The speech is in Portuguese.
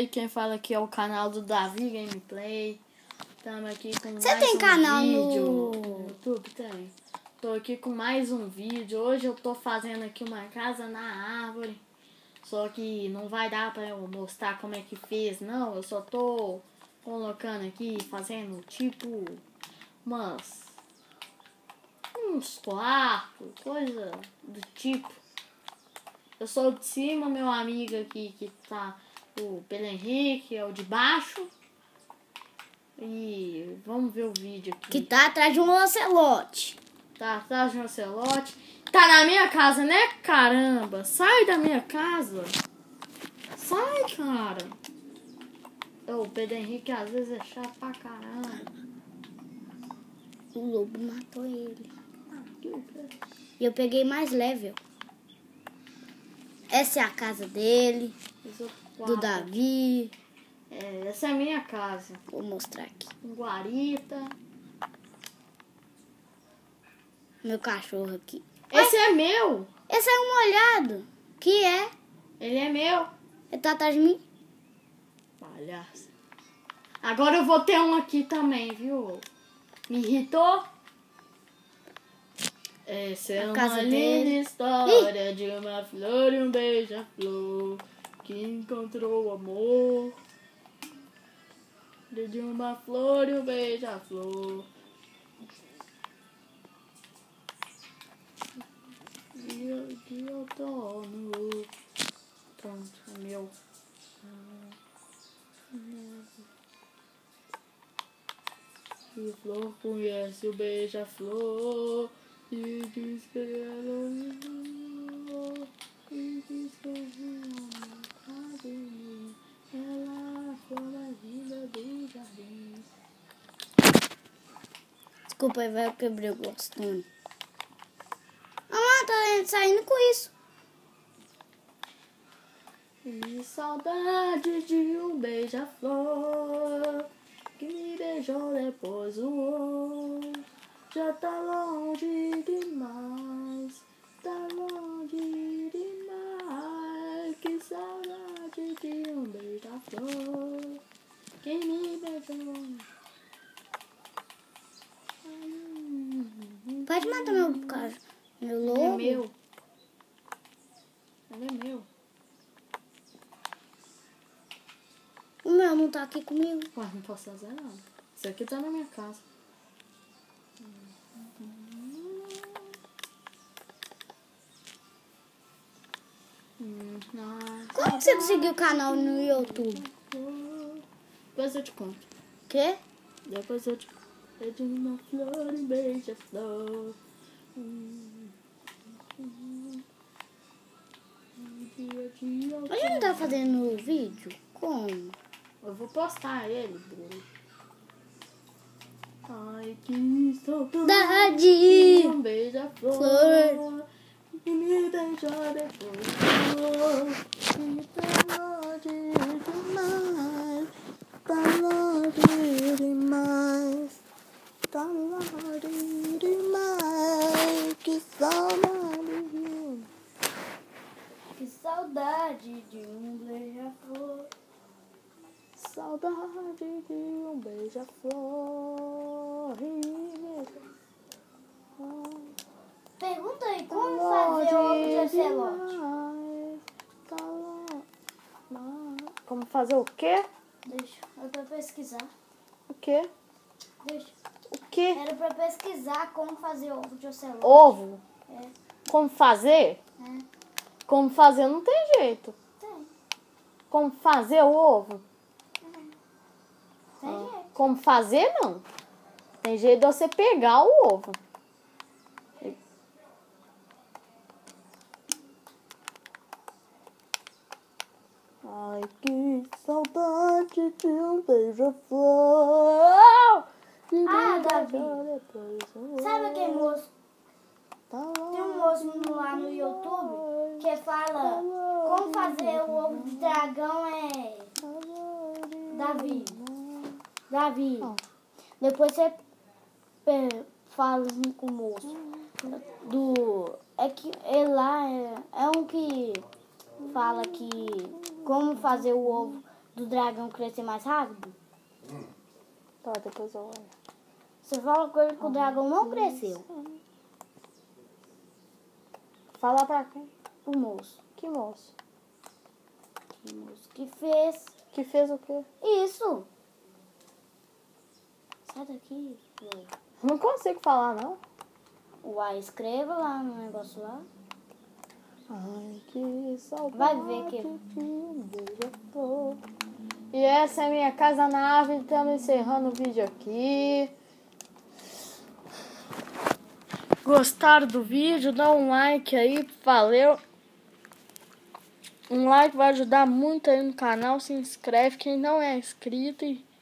Gameplay. Quem fala aqui é o canal do Davi Gameplay. Estamos aqui com Você tem canal vídeo no YouTube? Tem. Tô aqui com mais um vídeo. Hoje eu tô fazendo aqui uma casa na árvore. Só que não vai dar pra eu mostrar como é que fez, não. Eu só tô colocando aqui, fazendo tipo uns quartos, coisa do tipo. Eu sou de cima, meu amigo aqui que tá, o Pedro Henrique, é o de baixo. E vamos ver o vídeo aqui. Que tá atrás de um ocelote. Tá atrás de um ocelote. Tá na minha casa, né? Caramba, sai da minha casa. Sai, cara. O Pedro Henrique às vezes é chato pra caramba. O lobo matou ele. E eu peguei mais level. Essa é a casa dele, do Davi. Essa é a minha casa. Vou mostrar aqui. Um guarita. Meu cachorro aqui. Esse é meu. Esse é um molhado. Que é? Ele é meu. Ele tá atrás de mim? Palhaço. Agora eu vou ter um aqui também, viu? Me irritou? Essa é uma linda história de uma flor e um beija-flor que encontrou o amor. De uma flor e um beija-flor. Dia de outono. Pronto, é meu. E a flor conhece o beija-flor e diz que ela amou. E diz que ela foi a vida do jardim. Desculpa aí, vai, eu quebrei o glowstone. Ah, tá saindo com isso. E saudade de um beija-flor que me beijou depois o outro. Já tá longe demais, tá longe demais. Que saudade de um beija-flor que me beijou. Pode matar meu cachorro. Meu lobo. Ele é meu. Ele é meu. O meu não tá aqui comigo. Ué, não posso fazer nada. Isso aqui tá na minha casa. Como que você conseguiu o canal no YouTube? Depois eu te conto. Quê? Depois eu te conto. É de uma flor e beija-flor. A gente não tá fazendo vídeo? Como? Eu vou postar ele, bro. Ai, que saudade. Um beija-flor. E me deixa depois. E tá longe demais. Tá longe demais. Tá longe demais. Que saudade. Que saudade de um beija-flor. Saudade de um beija-flor. Pergunta aí, como fazer ovo de ocelote? Como fazer o quê? Deixa, era pra pesquisar. O quê? Deixa. O quê? Era pra pesquisar como fazer ovo de ocelote. Ovo? É. Como fazer? É. Como fazer não tem jeito. Tem. Como fazer o ovo? Tem jeito. Como fazer não. Tem jeito de você pegar o ovo. Ai, que saudade de um beija-flor. Davi. Sabe aquele moço? Tem um moço lá no YouTube que fala como fazer o ovo de dragão. Davi. Depois você fala com o moço. É que ele lá é um que fala que como fazer o ovo do dragão crescer mais rápido? Tá, depois eu olho. Você fala com ele que o dragão não cresceu. Fala pra quem? O moço. Que moço? Que moço que fez Que fez o quê? isso. Sai daqui, velho. Não consigo falar, não. Uai, escreva lá no negócio lá. Ai, que saudade. Vai ver que... E essa é a minha casa na árvore. Estamos encerrando o vídeo aqui. Gostaram do vídeo? Dá um like aí. Valeu. Um like vai ajudar muito aí no canal. Se inscreve quem não é inscrito. E